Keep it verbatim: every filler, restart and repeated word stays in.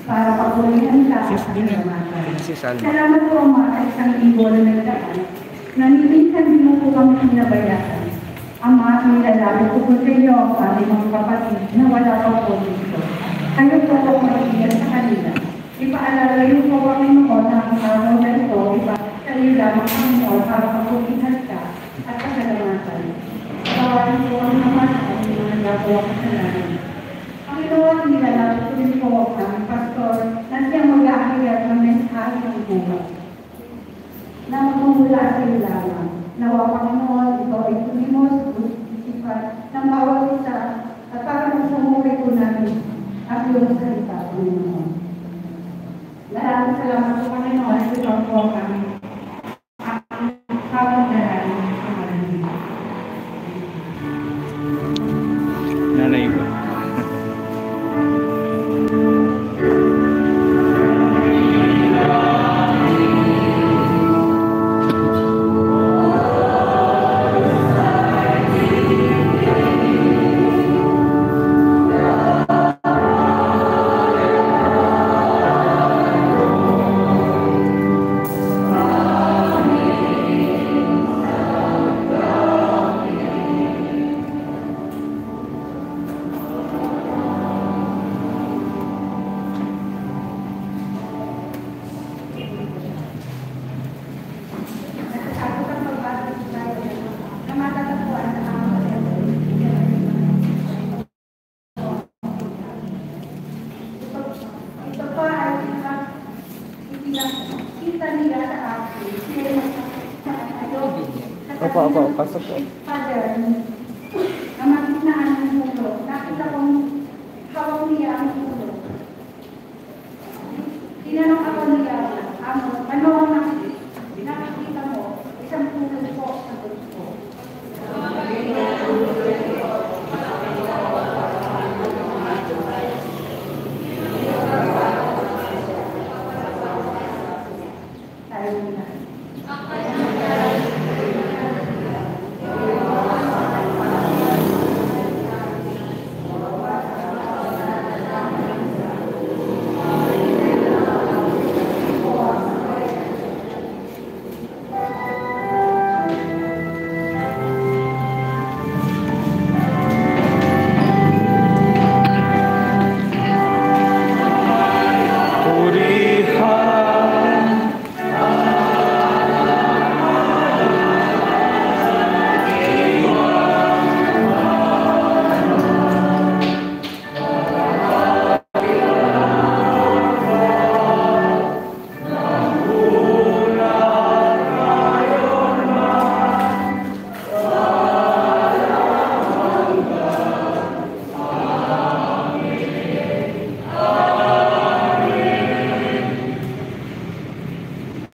para pagulihan ka at kalamatan. Salamat po, Ama, sa isang libo na nagdaan. Naniminsan din mo po kami pinabayaan. Ama, nilalapit ko po sa inyo ang aming mga kapatid na wala pa po dito. Kayo po po maiiyan sa kanila. Ipaalala niyo po kami noon na ang araw na ito, ipaalala lamang kami noon para pagulihan ka at kalamatan. Kawalan po kami naman sa aming mga nagawa kasalanan. Panginoon, nilalapit ko din po ang aming pastor na siyang mag-aakayat ng mensahe ng buhay. Na magmumula sa iyo lamang. Nawa Panginoon, ikaw ay tumimos, isipan, ng bawat isa, at para magsumukay po namin ang iyong salita, Panginoon. Maraming salamat po, Panginoon, at ikaw po ang kami. Ang kapandaran ng pamanin. Nanay ko. Opo, opo, pasok po. Father,